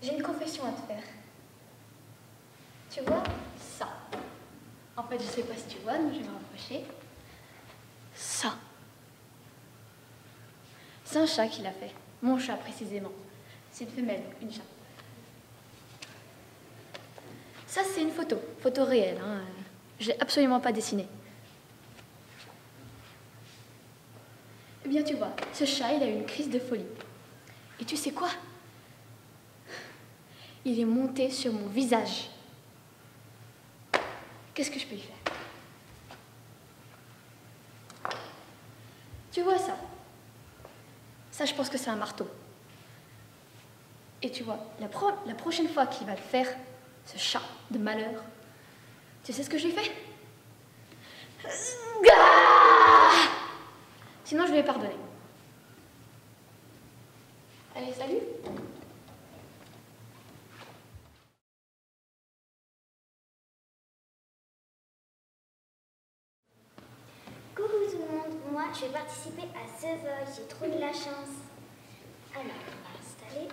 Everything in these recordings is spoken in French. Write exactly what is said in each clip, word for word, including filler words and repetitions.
j'ai une confession à te faire. Tu vois ça? En fait, je sais pas si tu vois, donc je vais me rapprocher. Ça. C'est un chat qui l'a fait. Mon chat, précisément. C'est une femelle, une chat. Ça, c'est une photo. Photo réelle, hein. Je l'ai absolument pas dessinée. Eh bien, tu vois, ce chat, il a eu une crise de folie. Et tu sais quoi? Il est monté sur mon visage. Qu'est-ce que je peux y faire? Tu vois ça? Ça, je pense que c'est un marteau. Et tu vois, la, pro la prochaine fois qu'il va le faire, ce chat de malheur, tu sais ce que je lui fais? Sinon, je lui ai pardonné. Allez, salut! Coucou tout le monde, moi je vais participer à The Voice, j'ai trop de la chance. Alors, on va installer.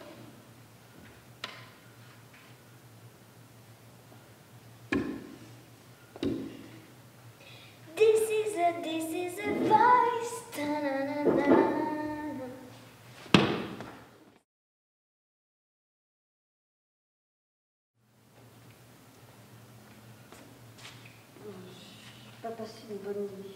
This is a, this is a voice. Ta-na-na-na. Pas passé une bonne nuit.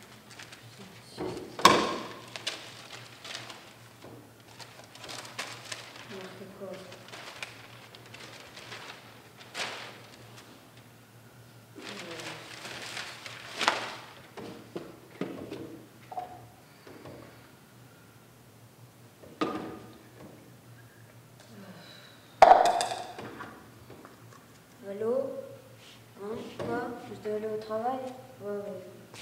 Allô? Hein? Quoi? Je dois aller au travail? Ouais, ouais.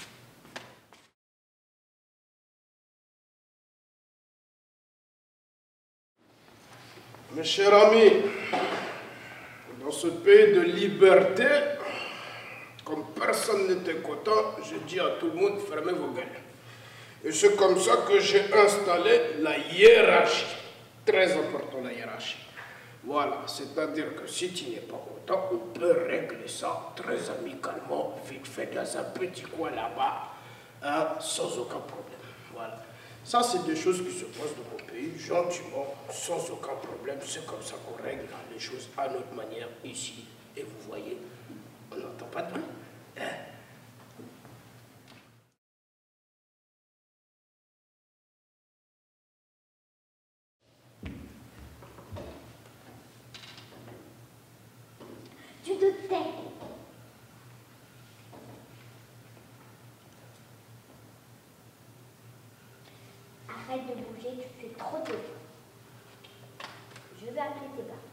Mes chers amis, dans ce pays de liberté, comme personne n'était content, je dis à tout le monde, fermez vos gueules. Et c'est comme ça que j'ai installé la hiérarchie. Très important, la hiérarchie. Voilà, c'est-à-dire que si tu n'es pas content, on peut régler ça très amicalement, vite fait, dans un petit coin là-bas, hein, sans aucun problème. Voilà. Ça, c'est des choses qui se passent dans mon pays, gentiment, sans aucun problème. C'est comme ça qu'on règle les choses à notre manière ici. Et vous voyez, on n'entend pas de bruit. Hein? Tu te tais. Arrête de bouger, tu fais trop de bruit. Je vais appeler tes parents.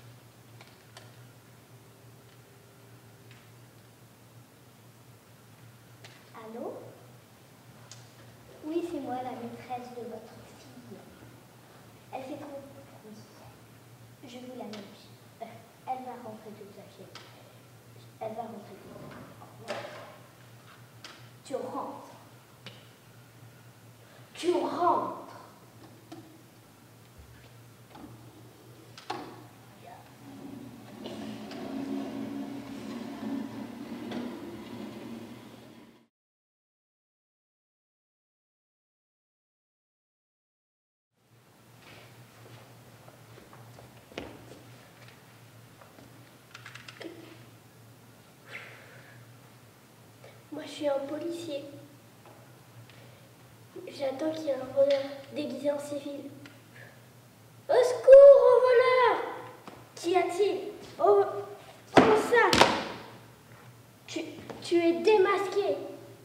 Allô? Oui, c'est moi, la maîtresse de votre fille. Elle fait trop de bruit. Je vous la mets. Euh, Elle va rentrer toute seule. Elle va rentrer toute seule. Au revoir. Tu rentres. Tu rentres. Moi, je suis un policier. J'attends qu'il y ait un voleur déguisé en civil. Au secours, au voleur! Qu'y a-t-il? Oh, comment ça? Tu, tu es démasqué.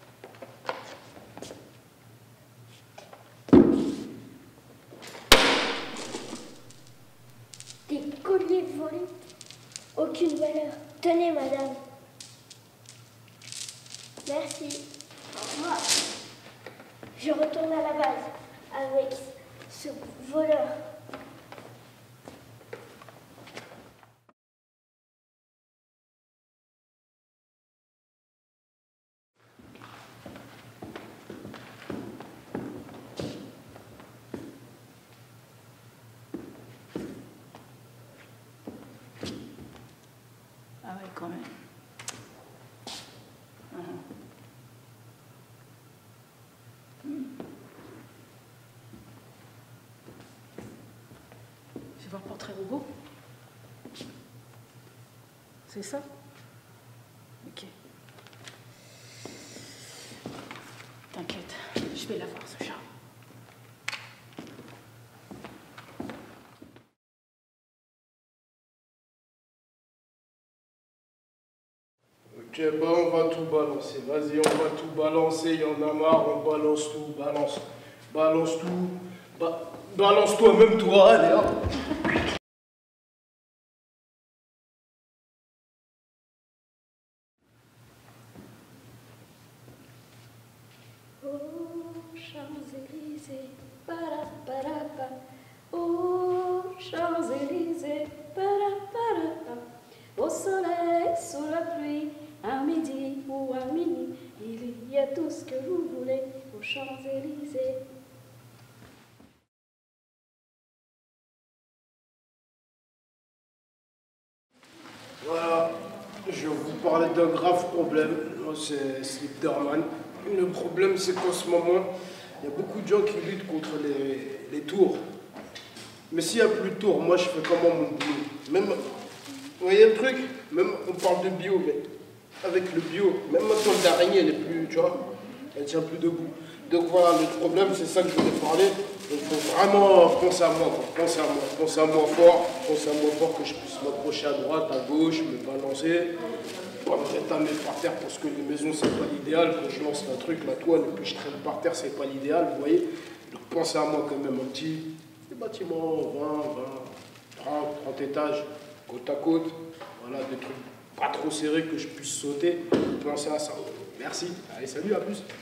Des colliers volés. Aucune valeur. Tenez, madame. Merci. Au revoir. Je retourne à la base avec ce voleur. Ah ouais, quand même. Uh-huh. Hmm. Je vais voir portrait robot. C'est ça? Ok. T'inquiète, je vais la voir, ce chat. Ok, bah on va tout balancer. Vas-y, on va tout balancer. Il y en a marre, on balance tout. Balance. Balance tout. Ba balance toi, même toi. Allez, hop. Oh, Champs-Élysées, para-para-pa. Oh, Champs-Élysées, para-para-pa. Au soleil, sous la pluie, à midi ou à minuit, il y a tout ce que vous voulez aux Champs-Élysées. Voilà, je vais vous parler d'un grave problème. Moi, c'est Slipderman. Le problème, c'est qu'en ce moment, il y a beaucoup de gens qui luttent contre les, les tours. Mais s'il n'y a plus de tours, moi, je fais comment mon boulot? Même, vous voyez le truc? Même, on parle de bio, mais avec le bio, même ma toile d'araignée, elle est plus, tu vois, elle tient plus debout. Donc voilà, le problème, c'est ça que je voulais parler. Il faut vraiment penser à moi, quoi. Penser à moi, penser à moi fort, penser à moi fort que je puisse m'approcher à droite, à gauche, me balancer, pas me rétamer par terre parce que les maisons, c'est pas l'idéal. Quand je lance un truc, la toile, et puis je traîne par terre, c'est pas l'idéal, vous voyez. Donc pensez à moi quand même, un petit bâtiment, vingt, vingt, trente, trente étages, côte à côte. Voilà, des trucs pas trop serrés que je puisse sauter. Pensez à ça. Merci. Allez, salut, à plus.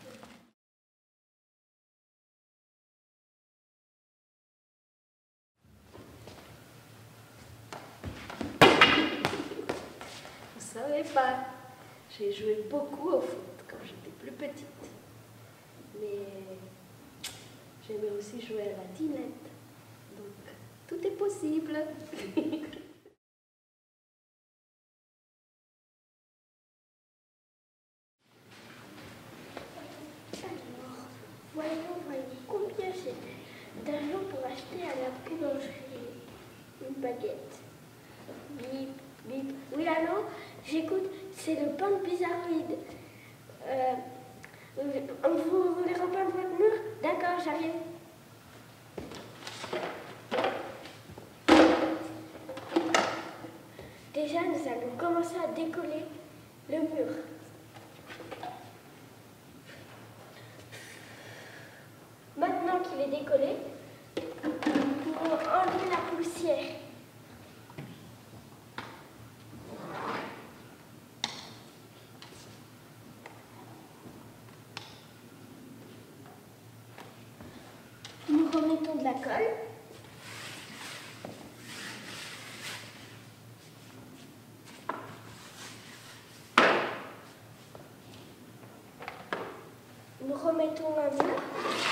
Vous savez pas, j'ai joué beaucoup au foot quand j'étais plus petite. Mais j'aimais aussi jouer à la dinette. Donc, tout est possible. Alors, voyons, voyons, combien j'ai d'argent pour acheter à la boulangerie une baguette. Bip, bip. Oui, allô? J'écoute, c'est le pain de bizarroïde. Euh, vous voulez repeindre votre mur? D'accord, j'arrive. Déjà, nous allons commencer à décoller le mur. Maintenant qu'il est décollé, nous pouvons enlever la poussière. Nous remettons de la colle. Nous remettons un mur.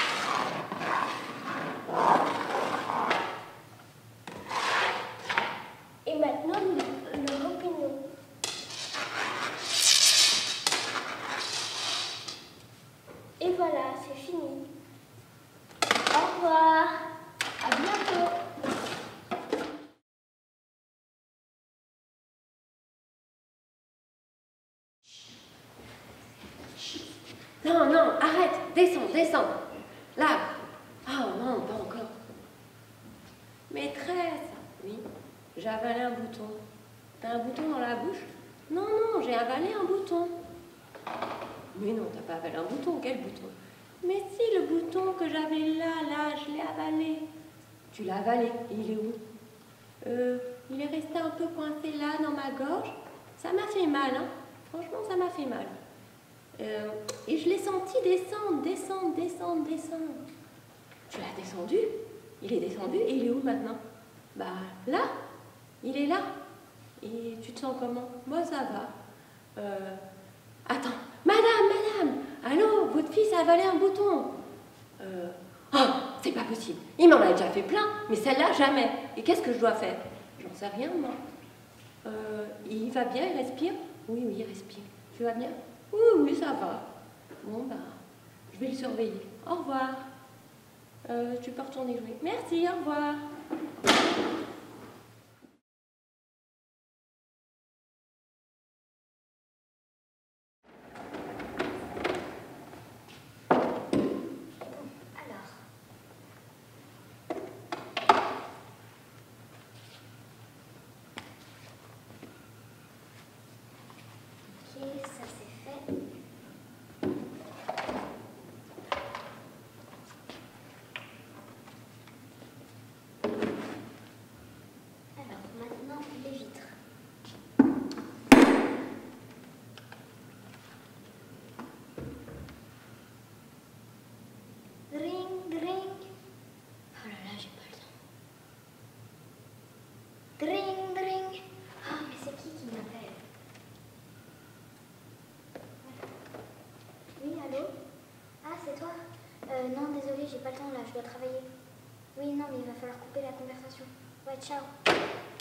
Et maintenant, nous le repeignons. Et voilà, c'est fini. Au revoir. À bientôt. Non, non, arrête, descends, descends. Là. Oh non, pas encore. Maîtresse, oui, j'ai avalé un bouton. T'as un bouton dans la bouche? Non, non, j'ai avalé un bouton. Mais non, t'as pas avalé un bouton, quel bouton? Mais si, le bouton que j'avais là, là, je l'ai avalé. Tu l'as avalé, il est où? Euh, il est resté un peu coincé là, dans ma gorge. Ça m'a fait mal, hein. Franchement, ça m'a fait mal. Euh, et je l'ai senti descendre, descendre, descendre, descendre. Tu l'as descendu? Il est descendu et il est où maintenant? Bah là, il est là. Et tu te sens comment? Moi ça va. Euh, attends, madame, madame, allô, votre fils a avalé un bouton. Euh, oh, c'est pas possible. Il m'en a déjà fait plein, mais celle-là jamais. Et qu'est-ce que je dois faire? J'en sais rien moi. Euh, il il va bien, il respire? Oui, oui, il respire. Tu vas bien? Oui, oui, ça va. Bon, bah, je vais le surveiller. Au revoir. Euh, tu peux retourner jouer. Merci, au revoir. Ça c'est fait. Alors maintenant les vitres. Dring, dring. Oh là là, j'ai pas le temps. Dring, dring. Ah, mais c'est qui qui m'appelle? Oui, allô? Ah, c'est toi? Euh, non, désolé, j'ai pas le temps là, je dois travailler. Oui, non, mais il va falloir couper la conversation. Ouais, ciao.